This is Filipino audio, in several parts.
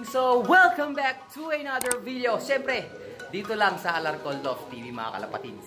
So, welcome back to another video. Siyempre, dito lang sa Alarcon Love TV mga kalapatids.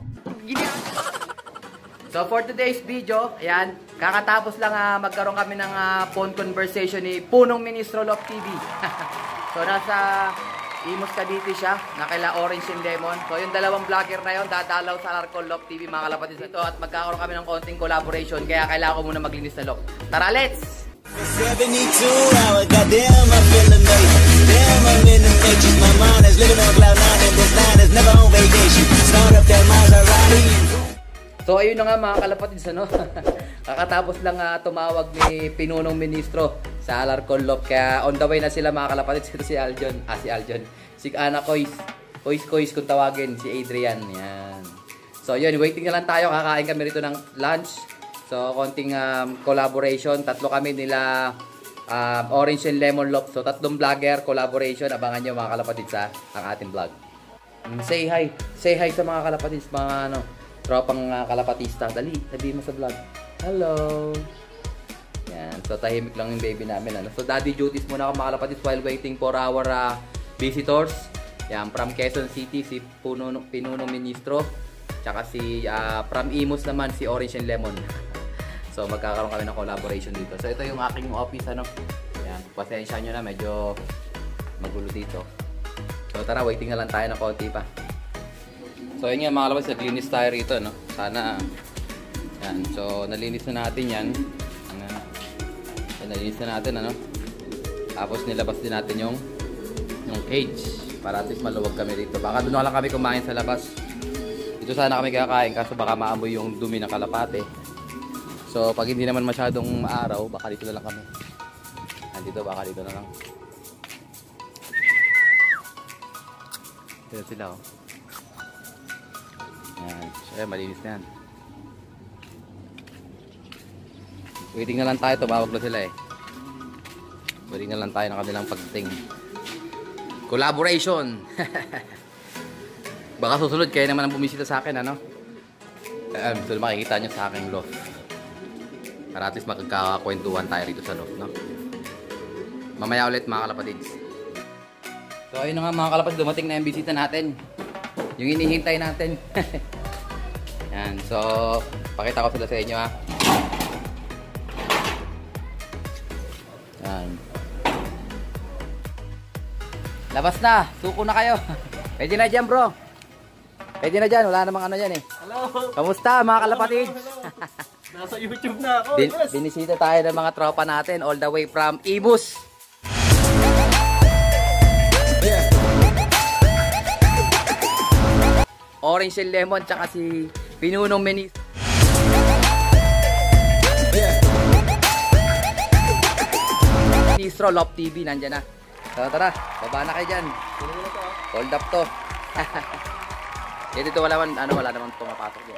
So, for today's video, ayan, kakatapos lang magkaroon kami ng phone conversation ni Punong Ministro Love TV. So, nasa Imus Cavite siya, nakila Orange and Lemon. So, yung dalawang vlogger na yun, dadalaw sa Alarcon Love TV mga kalapatids ito at magkakaroon kami ng konting collaboration. Kaya kailangan ko muna maglinis na lock. Tara, let's! 72 hours, goddamn, I'm feeling amazing. Damn, I'm in the matrix. My mind is living on cloud nine, and this line is never on vacation. Start up that Maserati. So, ayun na nga mga kalapatids, ano? Kakatapos lang tumawag ni Pinunong Ministro sa Alarcon Love. Kaya on the way na sila mga kalapatids. Ito si Aljon. Si Ana Kois. Kois kung tawagin. Si Adrian. Yan. So, yun. Waiting na lang tayo. Kakain kami rito ng lunch. So, konting collaboration. Tatlo kami nila Orange and Lemon Love. So, tatlong vlogger collaboration. Abangan nyo mga kalapatids ang ating vlog. Say hi. Say hi sa mga kalapatids. Mga tropang kalapatista. Dali, sabihin mo sa vlog. Hello. Yan. So, tahimik lang yung baby namin. So, daddy duties muna ako mga kalapatids while waiting for our visitors. Yan. From Quezon City, si Pinunong Ministro. Tsaka si from Imus naman, si Orange and Lemon. So, magkakaroon kami ng collaboration dito. So, ito yung aking office, ano. Yan. Pasensya nyo na, medyo magulo dito. So, tara, waiting na lang tayo ng konti pa. So, yun nga, mga kalabas, naglinis tayo rito, no. Sana, yan. So, nalinis na natin yan. Nalinis na natin, ano. Tapos, nilabas din natin yung cage. Para at least maluwag kami rito. Baka doon na lang kami kumain sa labas. Dito sana kami kakain, kaso baka maamoy yung dumi ng kalapate. So, pag hindi naman masyadong maaraw, baka dito na lang kami. Dito, baka dito na lang. Dito sila, oh. Yan. So, malinis na yan. Waiting na lang tayo. Tumawag na sila, eh. Waiting na lang tayo ng kanilang pagdating. Collaboration! Baka susunod, kayo naman ang bumisita sa akin, ano? So, makikita nyo sa aking loft. Para at least magkakakwentuhan tayo rito sa loft, no? Mamaya ulit mga kalapatids. So ayun na nga mga kalapatids, dumating na yung bisita natin. Yung inihintay natin. Yan, so pakita ko sila sa inyo, ha. Yan. Labas na, suko na kayo. Pwede na dyan, bro. Pwede na dyan, wala namang ano dyan, eh. Hello. Kamusta mga kalapatids? Nasa YouTube na ako. Binisita tayo ng mga tropa natin all the way from Imus. Yeah. Orange and Lemon tsaka si Pinunong Ministro. Yeah. Ministro Love TV nandyan na. Tara, baba na kayo dyan. Hold up to. Dito wala naman pumapasok dyan.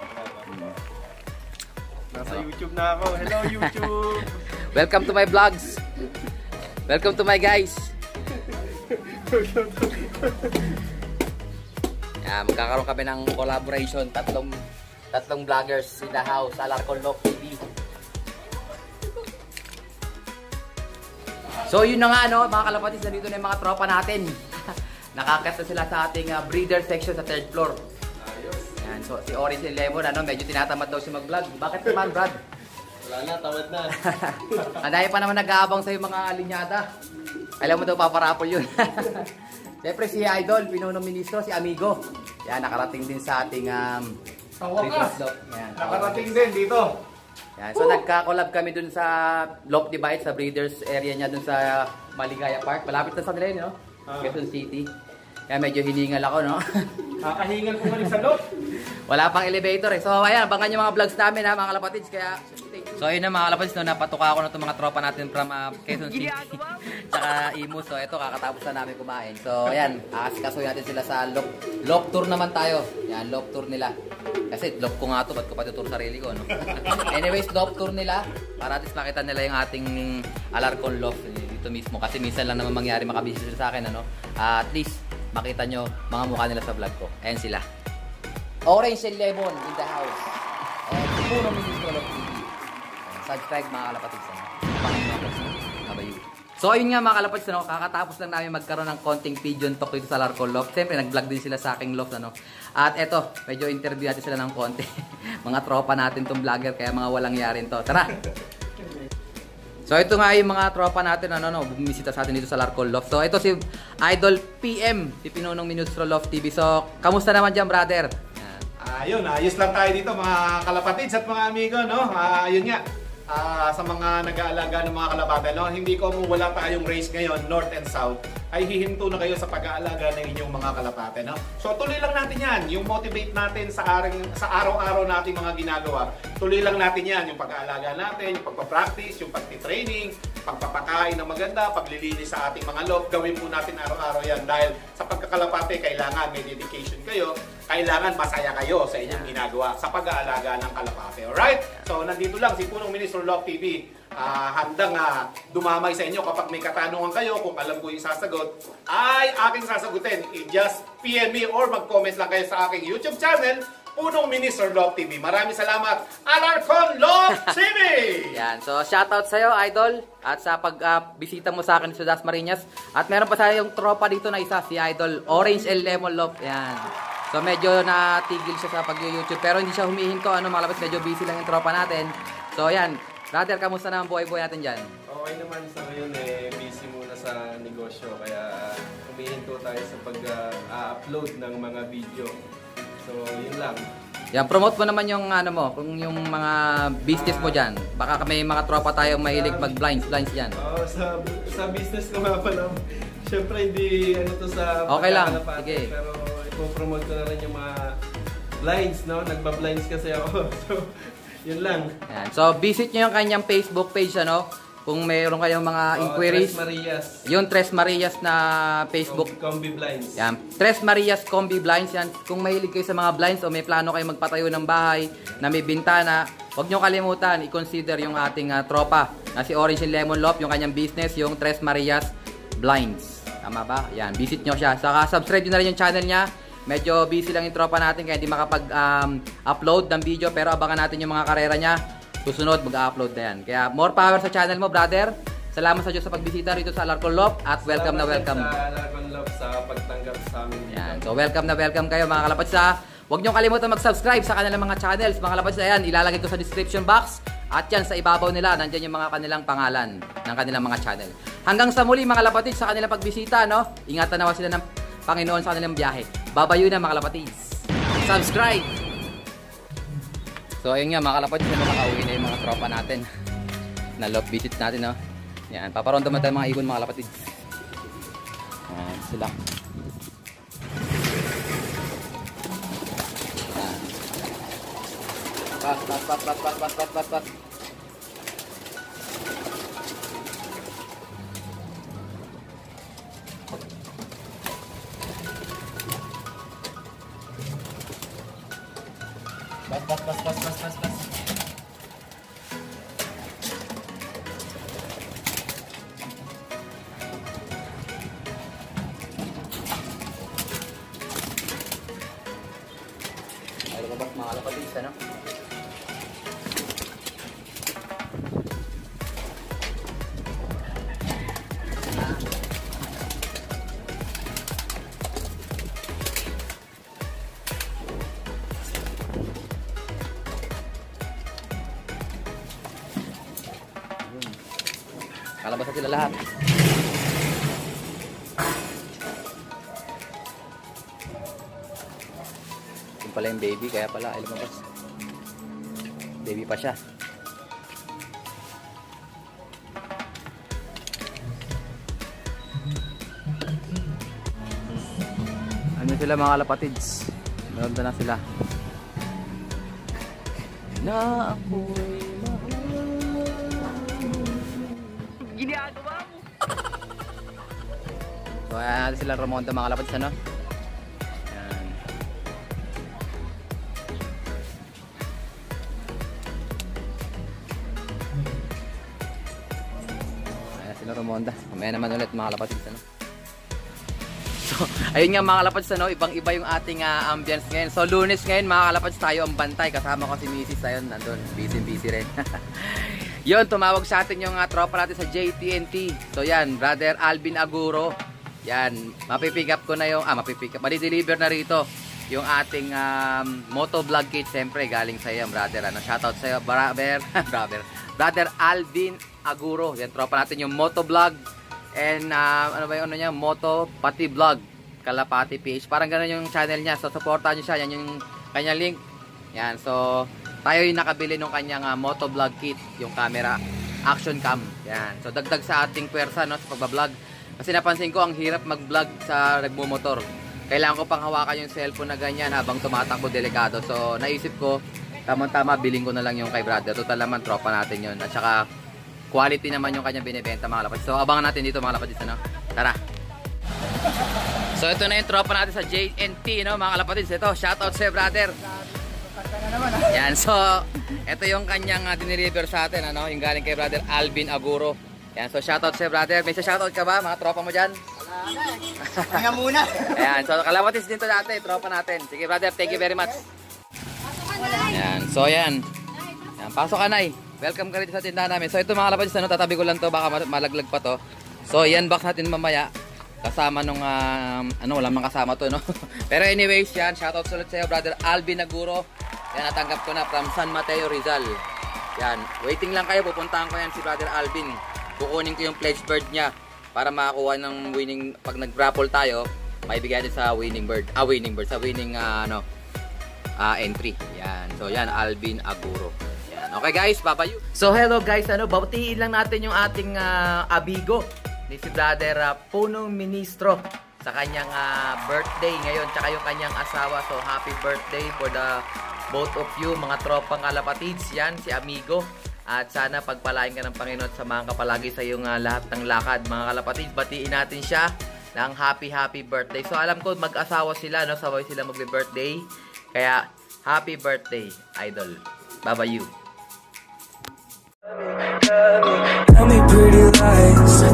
Nasa YouTube na ako. Hello YouTube. Welcome to my vlogs. Welcome to my guys. Magkakaroon kami ng collaboration. Tatlong vloggers in the house. Alarcon Love TV. So yun na nga, no, mga kalapatids, nandito na yung mga tropa natin. Nakakita sila sa ating breeder section sa 3rd floor. Yan, so si Orange and Lemon, medyo tinatamad daw siya mag-vlog. Bakit naman, Brad? Wala na, tamad na. Anday pa naman nag-aabang sa'yo mga linyada. Alam mo daw, paparapol yun. Siyempre si Idol, Pinunong Ministro, si Amigo. Yan, nakarating din sa ating Sa wakas, yan, nakarating din dito. yan, so nagka-collab kami dun sa Love Divide, sa breeders area niya dun sa Maligaya Park. Malapit na sa nila yun, no? Quezon City. Kaya medyo hiningal ako, no? Kakahingal ko sa loob. Wala pang elevator, eh. So, ayan, abangan yung mga vlogs namin, ha, mga kalapatids. Kaya, so, ayun na, mga kalapatids, no, napatuka ako na itong mga tropa natin from Quezon City. Tsaka Imus. So, ito, kakatapos na namin kumain. So, ayan, kasuhin natin sila sa loft tour naman tayo. Yan, loft tour nila. Kasi, loft ko nga ito, ba't ko pa tutur sarili ko, no? Anyways, loft tour nila, para at least makita nila yung ating Alarcon Loft dito mismo. Kasi minsan lang naman mangyari makabisita sa akin, ano? At least, makita nyo mga mukha nila sa vlog ko. Ayan sila. Orange and Lemon in the house. And Punong Ministro Love TV. Subscribe mga kalapatids. Bye-bye. So ayun nga mga kalapats, ano, kakatapos lang namin magkaroon ng konting pigeon talk dito sa Alarcon Loft. Siyempre nag-vlog din sila sa aking loft, ano. At eto, medyo interview natin sila ng konti. Mga tropa natin tong vlogger, kaya mga walang yarin to. Tara! So ito nga yung mga tropa natin, bumisita sa atin dito sa Alarcon Loft. So ito si Idol PM, si Pinunong Ministro Loft TV. So kamusta naman dyan, brother? Ayun, ayos lang tayo dito mga kalapatids at mga amigo, no? Ayun nga. Sa mga nag-aalaga ng mga kalapate, no? Hindi ko wala tayong race ngayon, North and South, ay hihinto na kayo sa pag-aalaga ng inyong mga kalapate, no? So tuloy lang natin yan, yung motivate natin sa araw-araw nating mga ginagawa. Tuloy lang natin yan, yung pag-aalaga natin, yung pagpa-practice, yung pagti-training, pagpapakain ng maganda, paglilinis sa ating mga loft, gawin po natin araw-araw yan. Dahil sa pagkakalapate, kailangan may dedication kayo, kailangan masaya kayo sa inyong ginagawa sa pag-aalaga ng kalapate. Alright? So nandito lang si Punong Ministro Loft TV, handang dumamay sa inyo kapag may katanungan kayo, kung alam ko yung sasagot, ay aking sasagutin. I-just PM me or mag-comment lang kayo sa aking YouTube channel, Punong Ministro Loft TV. Maraming salamat, Alarcon Loft TV! Yan. So, shoutout sa'yo, Idol. At sa pag-bisita mo sa akin sa Dasmariñas. At meron pa yung tropa dito na isa, si Idol Orange and Lemon Loft. Yan. So, medyo natigil siya sa pag-YouTube. Pero hindi siya humihinto. Malabas, medyo busy lang yung tropa natin. So, yan. Brother, kamusta na ang buhay-buhay natin dyan? Okay naman sa ngayon busy muna sa negosyo. Kaya humihinto tayo sa pag-upload ng mga video. So, yun lang. Yan, promote mo naman yung kung yung mga business mo dyan. Baka may mga tropa tayong mahilig mag-blinds dyan. Sa business ko nga pala, syempre hindi to sa okay lang, sige. Pero ipopromote ko na rin yung mga blinds, no? Nagba-blinds kasi ako. So, yun lang. Yan. So, visit nyo yung kanyang Facebook page, kung mayroon kayong mga inquiries. Tres Marias. Yung Tres Marias na Facebook. Combi Blinds. Yan. Tres Marias Combi Blinds. Yan. Kung mahilig kayo sa mga blinds o may plano kayo magpatayo ng bahay na may bintana, huwag nyo kalimutan, i-consider yung ating tropa na si Orange and Lemon Loft, yung kanyang business, yung Tres Marias Blinds. Tama ba? Yan. Visit nyo siya. Saka subscribe nyo na rin yung channel niya. Medyo busy lang yung tropa natin kaya hindi makapag-upload ng video, pero abangan natin yung mga karera niya. Susunod, mag-upload na yan. Kaya more power sa channel mo, brother. Salamat sa Diyos sa pagbisita rito sa Alarcon Loft at welcome na welcome. Salamat sa Alarcon Loft sa pagtanggap sa amin. Yan. So welcome na welcome kayo mga kalapats. Huwag niyong kalimutan mag-subscribe sa kanilang mga channels. Mga kalapats na yan, ilalagay ko sa description box. At yan, sa ibabaw nila, nandyan yung mga kanilang pangalan ng kanilang mga channel. Hanggang sa muli mga kalapatids sa kanilang pagbisita, ingatan nawa sila ng Panginoon sa kanilang biyahe. Babayo na mga kalapatids. Subscribe! So ayun nga mga kalapatids, nakauwi na yung mga tropa natin na love visit natin, Yan, paparondo mo tayo mga ibon mga kalapatids. Yan, sila. Pas. Ay, labas mga kalapatids, kalabas na sila lahat. Yung pala yung baby, kaya pala ay lumabas. Baby pa siya. Ano sila mga kalapatids? Meron na sila. Na ako'y ginagawa mo. So ayan natin sila remonta mga kalapatids, Yan. Ayan sila remonta. Mamaya naman ulit mga kalapatids, So ayun nga mga kalapatids, ibang-iba yung ating ambience ngayon. So Lunes ngayon mga kalapatids, tayo ang bantay. Kasama ko si Mrs. Ayun, nandun. Busy rin. Yun, tumawag sa atin yung tropa natin sa JTNT. So yan, Brother Alvin Aguro. Yan, mapipick up ko na yung, madi-deliver na rito yung ating motovlog kit. Siyempre, galing sa iyo, brother. Shoutout sa iyo, Brother Alvin Aguro. Yan, tropa natin yung motovlog. And Moto Pati Vlog. Kalapati PH. Parang gano'n yung channel niya. So, supportan nyo siya. Yan yung kanyang link. Yan, so tayo yung nakabili ng kanyang motovlog kit, yung camera, action cam. Yan. So dagdag sa ating pwersa, no, sa pagbablog. Kasi napansin ko ang hirap mag-vlog sa nagmumotor. Kailangan ko pang hawakan yung cellphone na ganyan habang tumatakbo, delikado. So naisip ko, tamang-tama biling ko na lang yung kay brother. Total naman tropa natin yun. At saka quality naman yung kanyang binibenta, mga kapatid. So abangan natin dito, mga kapatid, ano? Tara. So ito na yung tropa natin sa JNT, no, mga kapatid. Ito, shoutout sa brother. Yan, so ito yung kanyang dineliver sa atin, ano, yung galing kay Brother Alvin Aguro. Yan, so shoutout sa brother. May shoutout ka ba, mga tropa mo dyan? Kaya muna. Ayan, so kalawatis din to dati, tropa natin. Sige brother, thank you very much. Yan, so yan. Yan, pasok ka, Nay. Welcome ka rin sa tindahan namin. So ito, mga kalawatis, ano, tatabi ko lang to, baka malaglag pa to. So yan, box natin mamaya. Kasama nung, walang mga kasama to, no? Pero anyways, yan, shoutout ulit sa'yo, Brother Alvin Aguro. Yan, natanggap ko na from San Mateo, Rizal. Yan, waiting lang kayo, pupuntahan ko yan si Brother Alvin. Kukunin ko yung pledge bird niya para makakuha ng winning, pag nag-raffle tayo, maibigay natin sa winning bird. Sa winning, entry. Yan, so yan, Alvin Aguro. Yan, okay guys, babayu. So hello guys, batiin lang natin yung ating abigo ni si Brother Punong Ministro sa kanyang birthday ngayon, tsaka yung kanyang asawa. So happy birthday for the both of you, mga tropang kalapatids. Yan, si amigo. At sana pagpalain ka ng Panginoon at samahan ka palagi sa iyong lahat ng lakad, mga kalapatids. Batiin natin siya ng happy birthday. So alam ko mag-asawa sila, no? Sabay sila magbe-birthday. Kaya happy birthday, idol. Bye-bye you. Tell me pretty lies.